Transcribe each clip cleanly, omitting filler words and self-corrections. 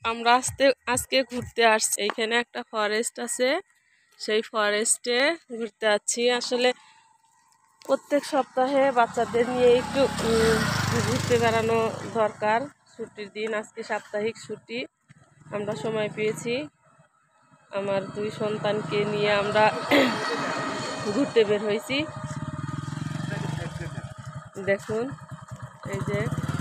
আমরা আজকে ঘুরতে আসছি। এইখানে একটা ফরেস্ট আছে, সেই ফরেস্টে ঘুরতে যাচ্ছি। আসলে প্রত্যেক সপ্তাহে বাচ্চাদের নিয়ে একটু ঘুরতে বেড়ানো দরকার। ছুটির দিন, আজকে সাপ্তাহিক ছুটি, আমরা সময় পেয়েছি। আমার দুই সন্তানকে নিয়ে আমরা ঘুরতে বের হয়েছি। দেখুন, এই যে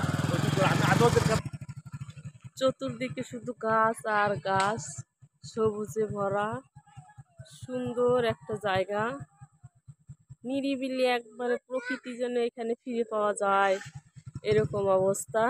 চতুর্দিকে শুধু গাছ আর গাছ, সবুজে ভরা সুন্দর একটা জায়গা, নিরিবিলি একবারে প্রকৃতি যেন এখানে ফিরে পাওয়া যায় এরকম অবস্থা।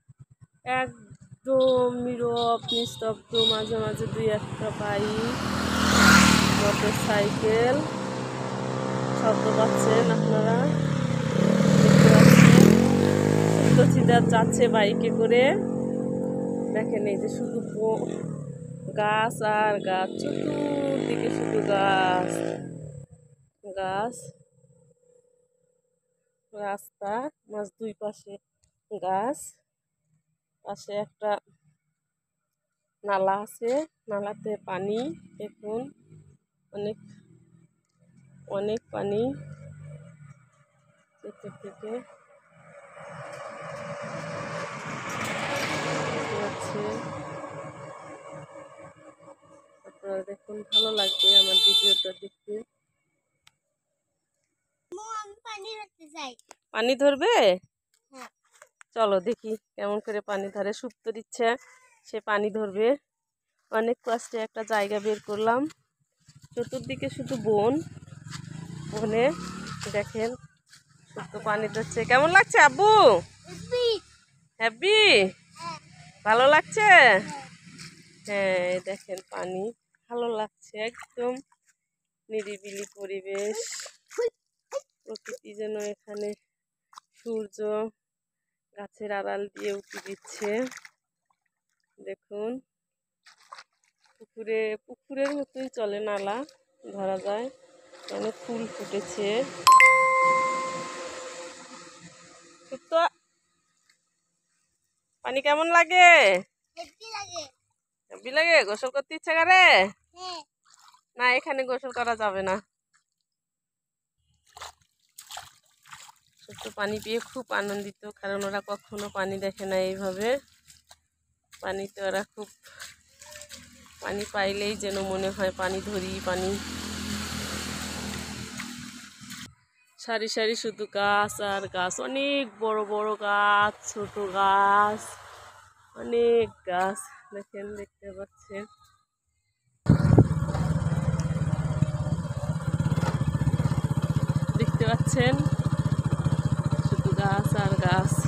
একদম নীরব নিস্তব্ধ, মাঝে মাঝে দুই একটা বাইক, মোটর সাইকেল শব্দ পাচ্ছেন আপনারা, দেখতে পাচ্ছেন। চিদার যাচ্ছে বাইকে করে। দেখেন এই যে শুধু গাছ আর গাছ, চতুর্দিকে শুধু গাছ গাছ, রাস্তা মাঝ দুই পাশে গাছ, পাশে একটা নালা আছে, নালাতে পানি। দেখুন অনেক অনেক পানি থেকে আপনারা দেখুন, ভালো লাগবে আমার ভিডিওটা দেখতে। পানি ধরবে? চলো দেখি কেমন করে পানি ধরে। সুপ্ত দিচ্ছে, সে পানি ধরবে। অনেক কষ্টে একটা জায়গা বের করলাম, চতুর্দিকে শুধু বন, বনে দেখেন সুপ্ত পানি ধরছে। কেমন লাগছে আব্বু? হ্যাপি? ভালো লাগছে? হ্যাঁ, দেখেন পানি ভালো লাগছে, একদম নিরিবিলি পরিবেশ। প্রকৃতি যেন এখানে সূর্য গাছের আড়াল দিয়ে উঠে দিচ্ছে। দেখুন, পুকুরের মতোই চলে, নালা ধরা যায়। অনেক ফুল ফুটেছে। পানি কেমন লাগে? হেব্বি লাগে। গোসল করতে ইচ্ছা করে? না, এখানে গোসল করা যাবে না। তো পানি পেয়ে খুব আনন্দিত, কারণ ওরা কখনো পানি দেখে না এইভাবে। পানিতে ওরা খুব, পানি পাইলেই যেন মনে হয় পানি ধরি, পানি। সারি সারি শুধু গাছ আর গাছ, অনেক বড় বড় গাছ, ছোট গাছ, অনেক গাছ দেখেন, দেখতে পাচ্ছেন। দেখতে পাচ্ছেন শুধু গাছ আর গাছ।